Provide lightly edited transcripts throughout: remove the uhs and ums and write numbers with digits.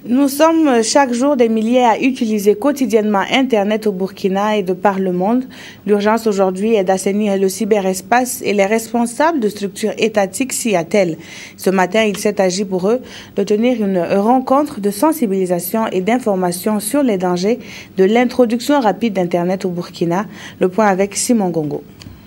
Nous sommes chaque jour des milliers à utiliser quotidiennement Internet au Burkina et de par le monde. L'urgence aujourd'hui est d'assainir le cyberespace et les responsables de structures étatiques s'y attellent. Ce matin, il s'est agi pour eux de tenir une rencontre de sensibilisation et d'information sur les dangers de l'introduction rapide d'Internet au Burkina. Le point avec Simon Gongo.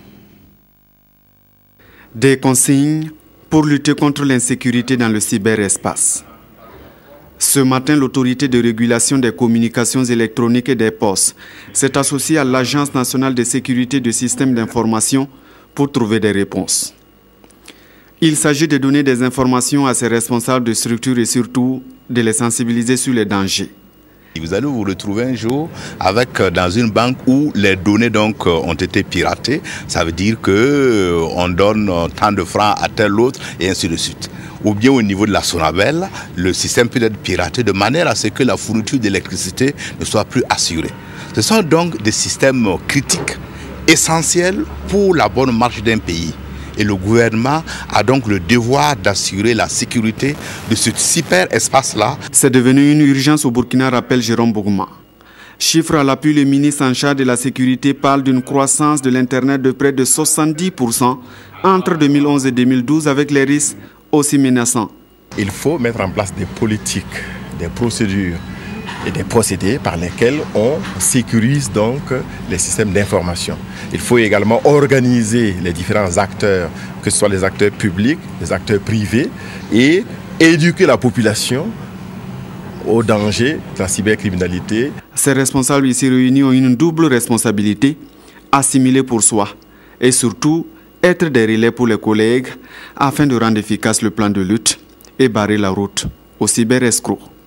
Des consignes pour lutter contre l'insécurité dans le cyberespace. Ce matin, l'autorité de régulation des communications électroniques et des postes s'est associée à l'Agence nationale de sécurité du système d'information pour trouver des réponses. Il s'agit de donner des informations à ces responsables de structures et surtout de les sensibiliser sur les dangers. Vous allez vous retrouver un jour dans une banque où les données ont été piratées. Ça veut dire qu'on donne tant de francs à tel autre et ainsi de suite. Ou bien au niveau de la Sonabel, le système peut être piraté de manière à ce que la fourniture d'électricité ne soit plus assurée. Ce sont donc des systèmes critiques, essentiels pour la bonne marche d'un pays. Et le gouvernement a donc le devoir d'assurer la sécurité de ce cyberespace-là. C'est devenu une urgence au Burkina, rappelle Jérôme Bougouma. Chiffre à l'appui, le ministre en charge de la sécurité parle d'une croissance de l'Internet de près de 70% entre 2011 et 2012 avec les risques aussi menaçants. Il faut mettre en place des politiques, des procédures et des procédés par lesquels on sécurise donc les systèmes d'information. Il faut également organiser les différents acteurs, que ce soit les acteurs publics, les acteurs privés, et éduquer la population aux dangers de la cybercriminalité. Ces responsables ici réunis ont une double responsabilité, assimiler pour soi et surtout être des relais pour les collègues afin de rendre efficace le plan de lutte et barrer la route aux cyberescrocs.